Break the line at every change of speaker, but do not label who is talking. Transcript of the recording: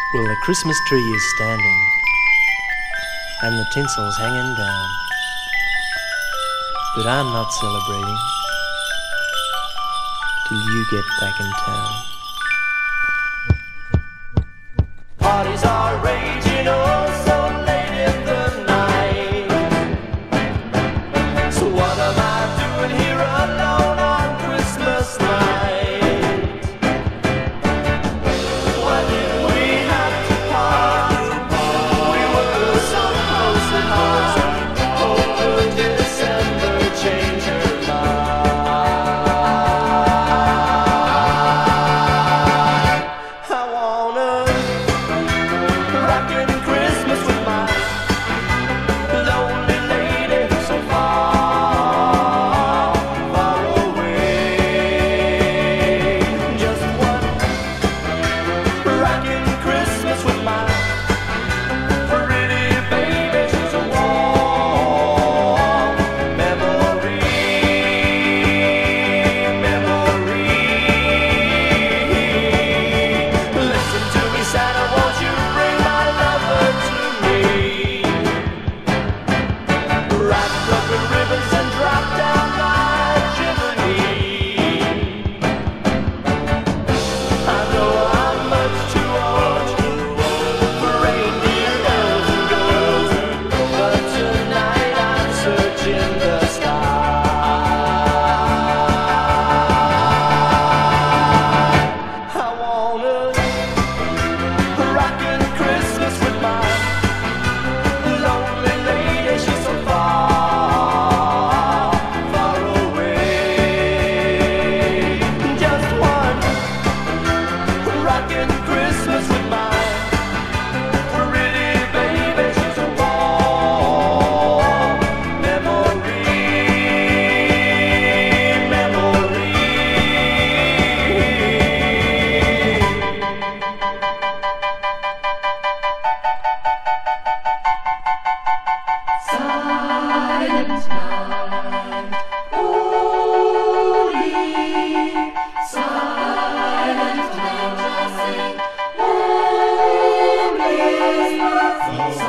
Well, the Christmas tree is standing and the tinsel's hanging down, but I'm not celebrating till you get back in town.
Parties are raging, oh, so late in the night. So what am I doing here alone on Christmas night? Why did we have to part? We were so close at heart. Hope will December change her mind. I wanna Rockin Christmas with my lonely lady so far, far away. Just one Rockin Christmas with my pretty baby. She's a warm memory. Listen to me, Santa, won't you bring my lover to me? Wrapped up in ribbons and drop down my chimney. I know I'm much too old for reindeer bells and girls, but tonight I'm searching the sky. I wanna Rockin Christmas with my lonely lady. She's so far, far away. Just one Rockin Christmas with my pretty baby. She's a warm memory.
Silent night, holy, silent night, sing, holy,